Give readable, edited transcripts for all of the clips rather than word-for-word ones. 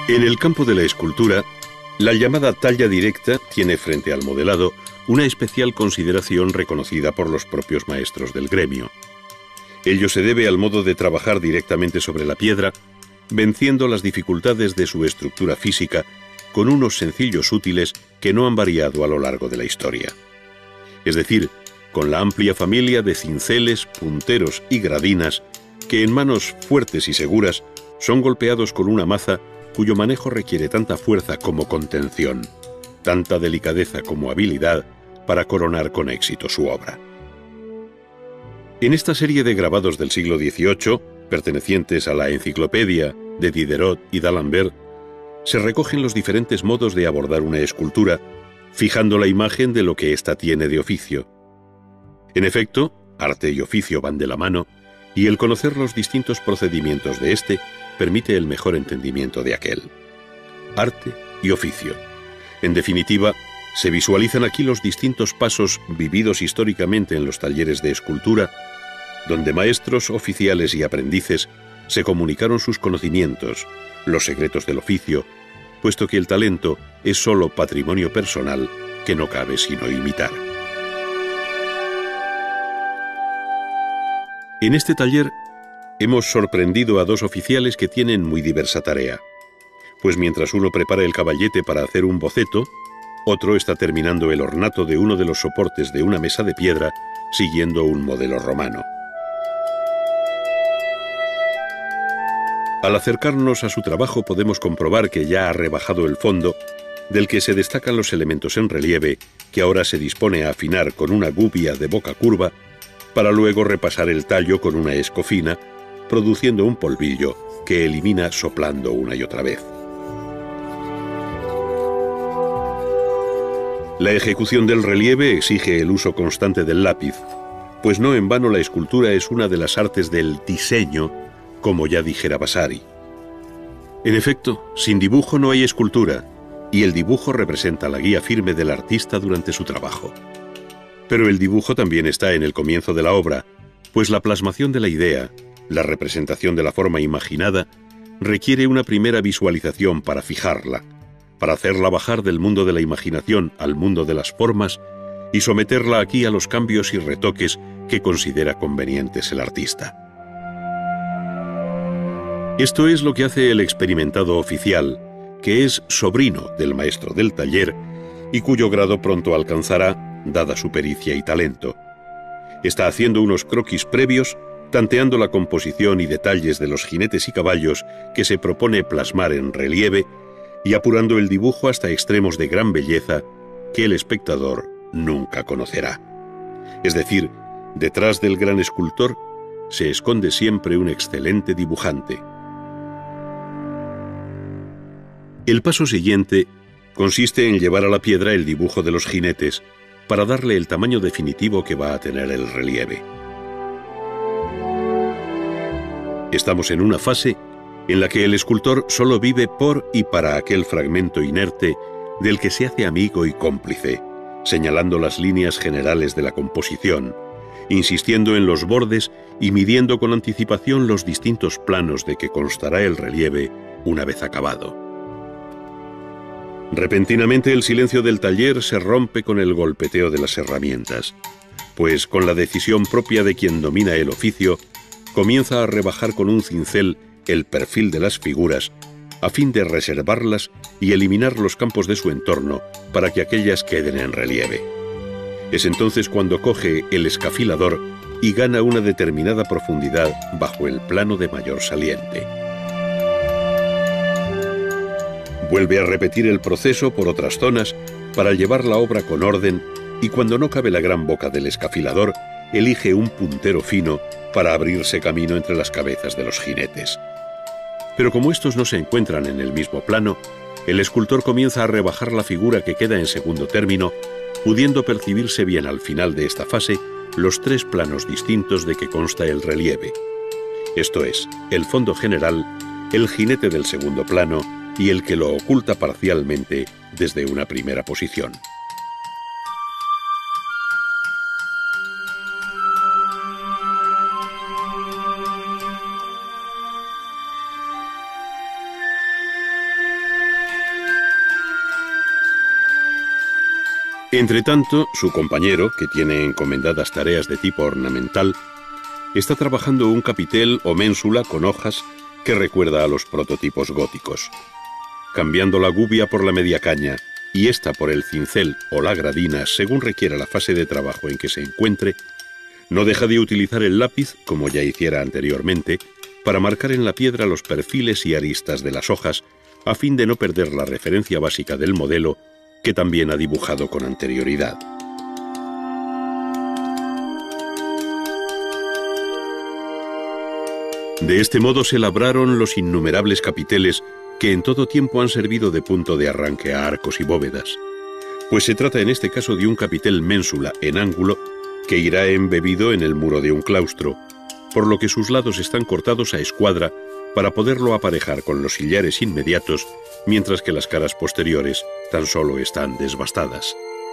En el campo de la escultura, la llamada talla directa tiene frente al modelado una especial consideración reconocida por los propios maestros del gremio. Ello se debe al modo de trabajar directamente sobre la piedra, venciendo las dificultades de su estructura física con unos sencillos útiles que no han variado a lo largo de la historia. Es decir, con la amplia familia de cinceles, punteros y gradinas que en manos fuertes y seguras son golpeados con una maza cuyo manejo requiere tanta fuerza como contención, tanta delicadeza como habilidad para coronar con éxito su obra. En esta serie de grabados del siglo XVIII, pertenecientes a la Enciclopedia de Diderot y d'Alembert, se recogen los diferentes modos de abordar una escultura, fijando la imagen de lo que ésta tiene de oficio. En efecto, arte y oficio van de la mano, y el conocer los distintos procedimientos de éste permite el mejor entendimiento de aquel. Arte y oficio. En definitiva, se visualizan aquí los distintos pasos vividos históricamente en los talleres de escultura, donde maestros, oficiales y aprendices se comunicaron sus conocimientos, los secretos del oficio, puesto que el talento es solo patrimonio personal que no cabe sino imitar. En este taller hemos sorprendido a dos oficiales que tienen muy diversa tarea, pues mientras uno prepara el caballete para hacer un boceto, otro está terminando el ornato de uno de los soportes de una mesa de piedra siguiendo un modelo romano. Al acercarnos a su trabajo podemos comprobar que ya ha rebajado el fondo, del que se destacan los elementos en relieve, que ahora se dispone a afinar con una gubia de boca curva, para luego repasar el tallo con una escofina, produciendo un polvillo que elimina soplando una y otra vez. La ejecución del relieve exige el uso constante del lápiz, pues no en vano la escultura es una de las artes del diseño, como ya dijera Vasari. En efecto, sin dibujo no hay escultura, y el dibujo representa la guía firme del artista durante su trabajo. Pero el dibujo también está en el comienzo de la obra, pues la plasmación de la idea, la representación de la forma imaginada, requiere una primera visualización para fijarla, para hacerla bajar del mundo de la imaginación al mundo de las formas y someterla aquí a los cambios y retoques que considera convenientes el artista. Esto es lo que hace el experimentado oficial, que es sobrino del maestro del taller y cuyo grado pronto alcanzará, dada su pericia y talento. Está haciendo unos croquis previos, tanteando la composición y detalles de los jinetes y caballos que se propone plasmar en relieve y apurando el dibujo hasta extremos de gran belleza que el espectador nunca conocerá. Es decir, detrás del gran escultor se esconde siempre un excelente dibujante. El paso siguiente consiste en llevar a la piedra el dibujo de los jinetes para darle el tamaño definitivo que va a tener el relieve. Estamos en una fase en la que el escultor solo vive por y para aquel fragmento inerte del que se hace amigo y cómplice, señalando las líneas generales de la composición, insistiendo en los bordes y midiendo con anticipación los distintos planos de que constará el relieve una vez acabado. Repentinamente el silencio del taller se rompe con el golpeteo de las herramientas, pues con la decisión propia de quien domina el oficio, comienza a rebajar con un cincel el perfil de las figuras, a fin de reservarlas y eliminar los campos de su entorno para que aquellas queden en relieve. Es entonces cuando coge el escafilador y gana una determinada profundidad bajo el plano de mayor saliente. Vuelve a repetir el proceso por otras zonas para llevar la obra con orden y cuando no cabe la gran boca del escafilador, elige un puntero fino para abrirse camino entre las cabezas de los jinetes. Pero como estos no se encuentran en el mismo plano, el escultor comienza a rebajar la figura que queda en segundo término, pudiendo percibirse bien al final de esta fase los tres planos distintos de que consta el relieve. Esto es, el fondo general, el jinete del segundo plano y el que lo oculta parcialmente desde una primera posición. Entretanto, su compañero, que tiene encomendadas tareas de tipo ornamental, está trabajando un capitel o ménsula con hojas que recuerda a los prototipos góticos. Cambiando la gubia por la media caña y esta por el cincel o la gradina según requiera la fase de trabajo en que se encuentre, no deja de utilizar el lápiz, como ya hiciera anteriormente, para marcar en la piedra los perfiles y aristas de las hojas, a fin de no perder la referencia básica del modelo que también ha dibujado con anterioridad. De este modo se labraron los innumerables capiteles que en todo tiempo han servido de punto de arranque a arcos y bóvedas, pues se trata en este caso de un capitel ménsula en ángulo que irá embebido en el muro de un claustro, por lo que sus lados están cortados a escuadra para poderlo aparejar con los sillares inmediatos, mientras que las caras posteriores tan solo están desbastadas.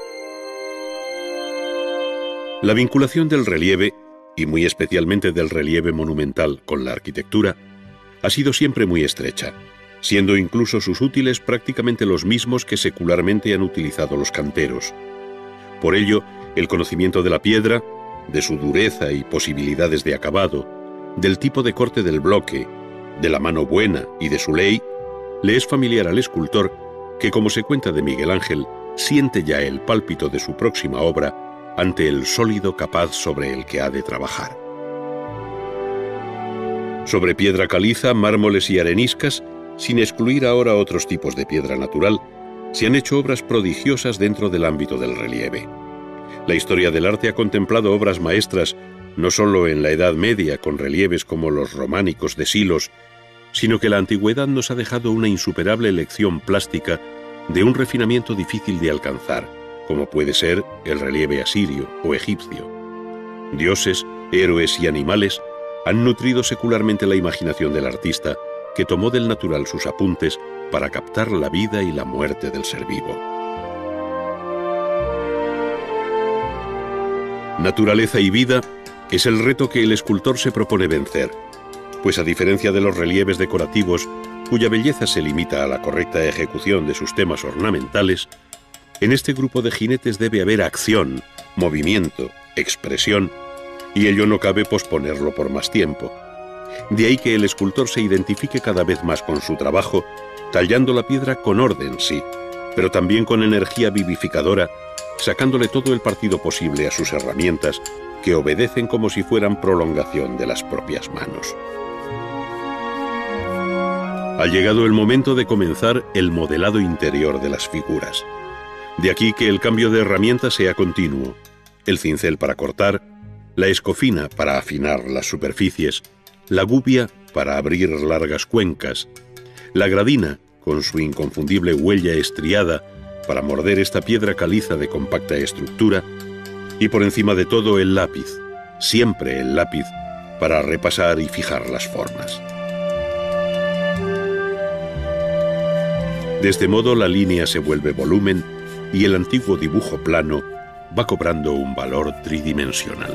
La vinculación del relieve, y muy especialmente del relieve monumental con la arquitectura, ha sido siempre muy estrecha, siendo incluso sus útiles prácticamente los mismos que secularmente han utilizado los canteros. Por ello, el conocimiento de la piedra, de su dureza y posibilidades de acabado, del tipo de corte del bloque, de la mano buena y de su ley, le es familiar al escultor que, como se cuenta de Miguel Ángel, siente ya el pálpito de su próxima obra ante el sólido capaz sobre el que ha de trabajar. Sobre piedra caliza, mármoles y areniscas, sin excluir ahora otros tipos de piedra natural, se han hecho obras prodigiosas dentro del ámbito del relieve. La historia del arte ha contemplado obras maestras no solo en la Edad Media con relieves como los románicos de Silos, sino que la antigüedad nos ha dejado una insuperable lección plástica de un refinamiento difícil de alcanzar, como puede ser el relieve asirio o egipcio. Dioses, héroes y animales han nutrido secularmente la imaginación del artista, que tomó del natural sus apuntes para captar la vida y la muerte del ser vivo. Naturaleza y vida es el reto que el escultor se propone vencer, pues a diferencia de los relieves decorativos, cuya belleza se limita a la correcta ejecución de sus temas ornamentales, en este grupo de jinetes debe haber acción, movimiento, expresión, y ello no cabe posponerlo por más tiempo. De ahí que el escultor se identifique cada vez más con su trabajo, tallando la piedra con orden, sí, pero también con energía vivificadora, sacándole todo el partido posible a sus herramientas, que obedecen como si fueran prolongación de las propias manos. Ha llegado el momento de comenzar el modelado interior de las figuras. De aquí que el cambio de herramientas sea continuo, el cincel para cortar, la escofina para afinar las superficies, la gubia para abrir largas cuencas, la gradina, con su inconfundible huella estriada, para morder esta piedra caliza de compacta estructura, y por encima de todo el lápiz, siempre el lápiz, para repasar y fijar las formas. De este modo la línea se vuelve volumen y el antiguo dibujo plano va cobrando un valor tridimensional.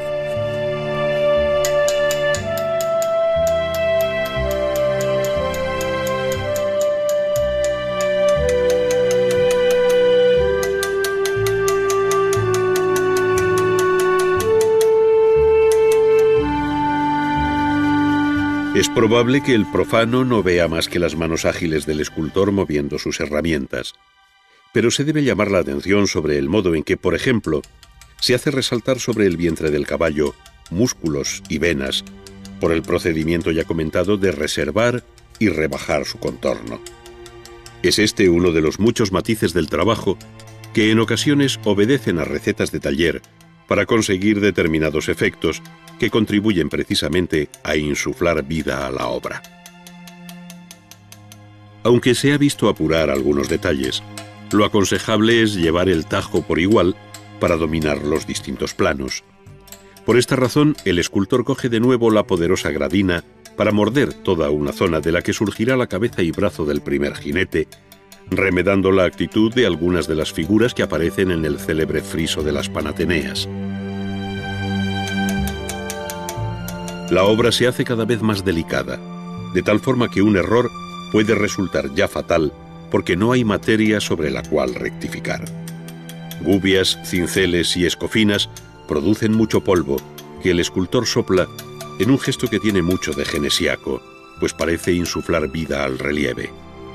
Es probable que el profano no vea más que las manos ágiles del escultor moviendo sus herramientas, pero se debe llamar la atención sobre el modo en que, por ejemplo, se hace resaltar sobre el vientre del caballo músculos y venas por el procedimiento ya comentado de reservar y rebajar su contorno. Es este uno de los muchos matices del trabajo que en ocasiones obedecen a recetas de taller para conseguir determinados efectos que contribuyen precisamente a insuflar vida a la obra. Aunque se ha visto apurar algunos detalles, lo aconsejable es llevar el tajo por igual para dominar los distintos planos. Por esta razón, el escultor coge de nuevo la poderosa gradina para morder toda una zona de la que surgirá la cabeza y brazo del primer jinete, remedando la actitud de algunas de las figuras que aparecen en el célebre friso de las Panateneas. La obra se hace cada vez más delicada, de tal forma que un error puede resultar ya fatal porque no hay materia sobre la cual rectificar. Gubias, cinceles y escofinas producen mucho polvo que el escultor sopla en un gesto que tiene mucho de genesiaco, pues parece insuflar vida al relieve.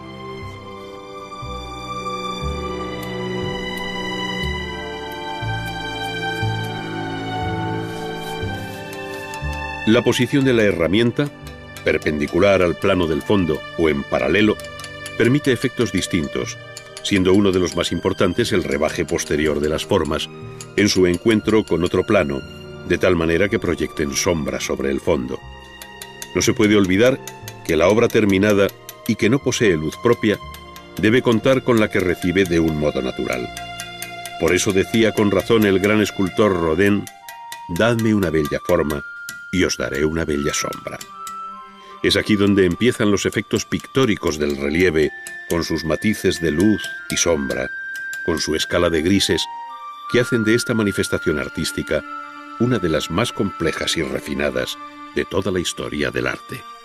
La posición de la herramienta, perpendicular al plano del fondo o en paralelo, permite efectos distintos, siendo uno de los más importantes el rebaje posterior de las formas en su encuentro con otro plano, de tal manera que proyecten sombra sobre el fondo. No se puede olvidar que la obra terminada y que no posee luz propia debe contar con la que recibe de un modo natural. Por eso decía con razón el gran escultor Rodin: «Dadme una bella forma y os daré una bella sombra». Es aquí donde empiezan los efectos pictóricos del relieve, con sus matices de luz y sombra, con su escala de grises, que hacen de esta manifestación artística una de las más complejas y refinadas de toda la historia del arte.